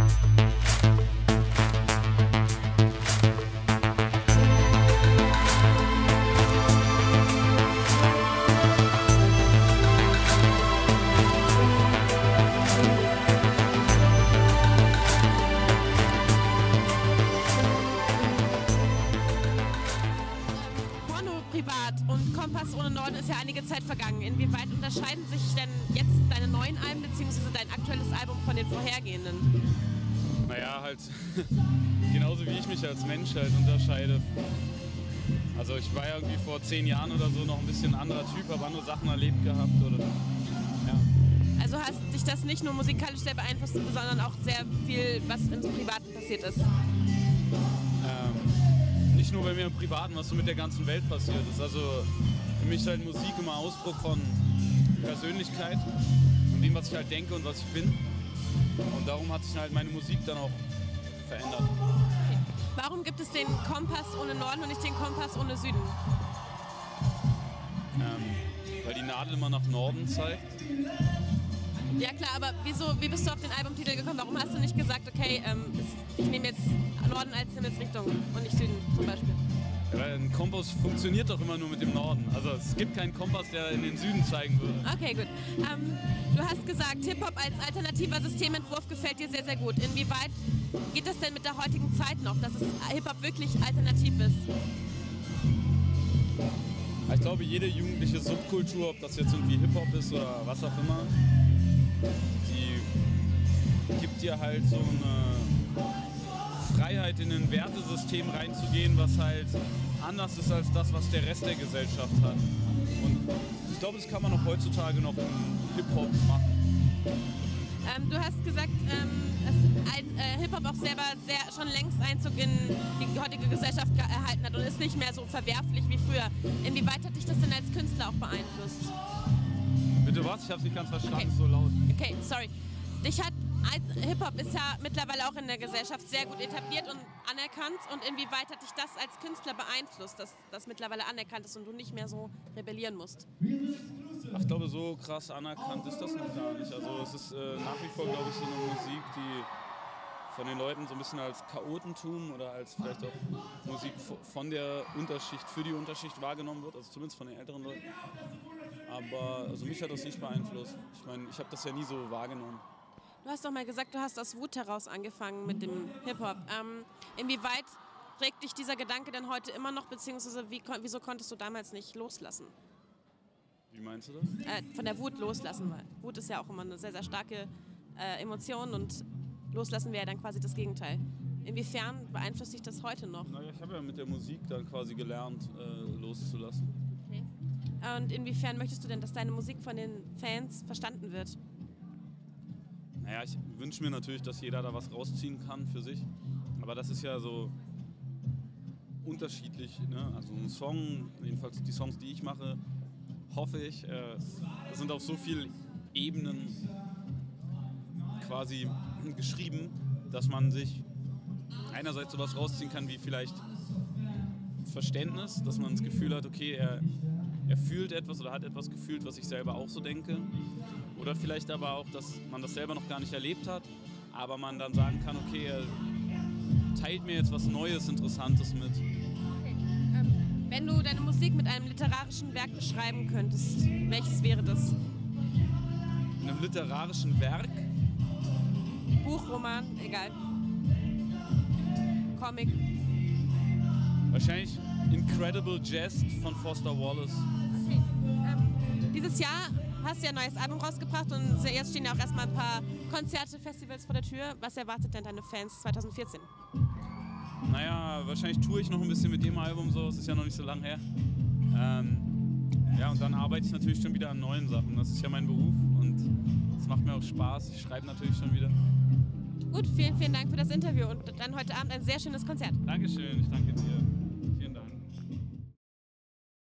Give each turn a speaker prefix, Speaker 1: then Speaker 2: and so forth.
Speaker 1: Und Kompass ohne Norden ist ja einige Zeit vergangen. Inwieweit unterscheiden sich denn jetzt deine neuen Alben bzw. dein aktuelles Album von den vorhergehenden?
Speaker 2: Naja, halt genauso wie ich mich als Mensch halt unterscheide. Also ich war ja irgendwie vor 10 Jahren oder so noch ein bisschen ein anderer Typ, habe andere Sachen erlebt gehabt. Oder, ja.
Speaker 1: Also hast dich das nicht nur musikalisch sehr beeinflusst, sondern auch sehr viel, was im Privaten passiert ist?
Speaker 2: Nicht nur bei mir im Privaten, was so mit der ganzen Welt passiert ist. Also für mich ist halt Musik immer Ausdruck von Persönlichkeit und dem, was ich halt denke und was ich bin. Und darum hat sich halt meine Musik dann auch verändert.
Speaker 1: Okay. Warum gibt es den Kompass ohne Norden und nicht den Kompass ohne Süden?
Speaker 2: Weil die Nadel immer nach Norden zeigt.
Speaker 1: Ja klar, aber wie bist du auf den Albumtitel gekommen? Warum hast du nicht gesagt, okay, ich nehme jetzt Norden als Himmelsrichtung und nicht Süden zum Beispiel?
Speaker 2: Ja, weil ein Kompass funktioniert doch immer nur mit dem Norden. Also es gibt keinen Kompass, der in den Süden zeigen würde.
Speaker 1: Okay, gut. Du hast gesagt, Hip-Hop als alternativer Systementwurf gefällt dir sehr, sehr gut. Inwieweit geht das denn mit der heutigen Zeit noch, dass es Hip-Hop wirklich alternativ ist?
Speaker 2: Ich glaube, jede jugendliche Subkultur, ob das jetzt irgendwie Hip-Hop ist oder was auch immer, die gibt dir halt so eine Freiheit, in ein Wertesystem reinzugehen, was halt anders ist als das, was der Rest der Gesellschaft hat. Und ich glaube, das kann man auch heutzutage noch im Hip-Hop machen.
Speaker 1: Du hast gesagt, dass Hip-Hop auch selber schon längst Einzug in die heutige Gesellschaft erhalten hat und ist nicht mehr so verwerflich wie früher. Inwieweit hat dich das denn als Künstler auch beeinflusst?
Speaker 2: Bitte was? Ich habe es nicht ganz verstanden,
Speaker 1: okay.
Speaker 2: So laut.
Speaker 1: Okay, sorry. Hip-Hop ist ja mittlerweile auch in der Gesellschaft sehr gut etabliert und anerkannt. Und inwieweit hat dich das als Künstler beeinflusst, dass das mittlerweile anerkannt ist und du nicht mehr so rebellieren musst?
Speaker 2: Ach, ich glaube, so krass anerkannt ist das noch gar nicht. Also es ist nach wie vor, glaube ich, so eine Musik, die von den Leuten so ein bisschen als Chaotentum oder als vielleicht auch Musik von der Unterschicht für die Unterschicht wahrgenommen wird, also zumindest von den älteren Leuten. Aber also mich hat das nicht beeinflusst. Ich meine, ich habe das ja nie so wahrgenommen.
Speaker 1: Du hast doch mal gesagt, du hast aus Wut heraus angefangen mit dem Hip-Hop. Inwieweit prägt dich dieser Gedanke denn heute immer noch, beziehungsweise wieso konntest du damals nicht loslassen?
Speaker 2: Wie meinst du das?
Speaker 1: Von der Wut loslassen, weil Wut ist ja auch immer eine sehr, sehr starke Emotion und loslassen wäre ja dann quasi das Gegenteil. Inwiefern beeinflusst dich das heute noch?
Speaker 2: Naja, ich habe ja mit der Musik dann quasi gelernt, loszulassen.
Speaker 1: Okay. Und inwiefern möchtest du denn, dass deine Musik von den Fans verstanden wird?
Speaker 2: Naja, ich wünsche mir natürlich, dass jeder da was rausziehen kann für sich. Aber das ist ja so unterschiedlich. Ne? Also ein Song, jedenfalls die Songs, die ich mache, hoffe ich, sind auf so vielen Ebenen quasi geschrieben, dass man sich einerseits sowas rausziehen kann wie vielleicht Verständnis, dass man das Gefühl hat, okay, er fühlt etwas oder hat etwas gefühlt, was ich selber auch so denke. Oder vielleicht aber auch, dass man das selber noch gar nicht erlebt hat, aber man dann sagen kann, okay, er teilt mir jetzt was Neues, Interessantes mit.
Speaker 1: Okay. Wenn du deine Musik mit einem literarischen Werk beschreiben könntest, welches wäre das?
Speaker 2: In einem literarischen Werk?
Speaker 1: Buch, Roman, egal. Comic.
Speaker 2: Wahrscheinlich Incredible Jest von Foster Wallace.
Speaker 1: Okay. Dieses Jahr hast du ja ein neues Album rausgebracht und jetzt stehen ja auch erstmal ein paar Konzerte, Festivals vor der Tür. Was erwartet denn deine Fans 2014?
Speaker 2: Naja, wahrscheinlich tue ich noch ein bisschen mit dem Album so, es ist ja noch nicht so lange her. Ja, und dann arbeite ich natürlich schon wieder an neuen Sachen. Das ist ja mein Beruf und es macht mir auch Spaß. Ich schreibe natürlich schon wieder.
Speaker 1: Gut, vielen, vielen Dank für das Interview und dann heute Abend ein sehr schönes Konzert.
Speaker 2: Dankeschön, ich danke dir.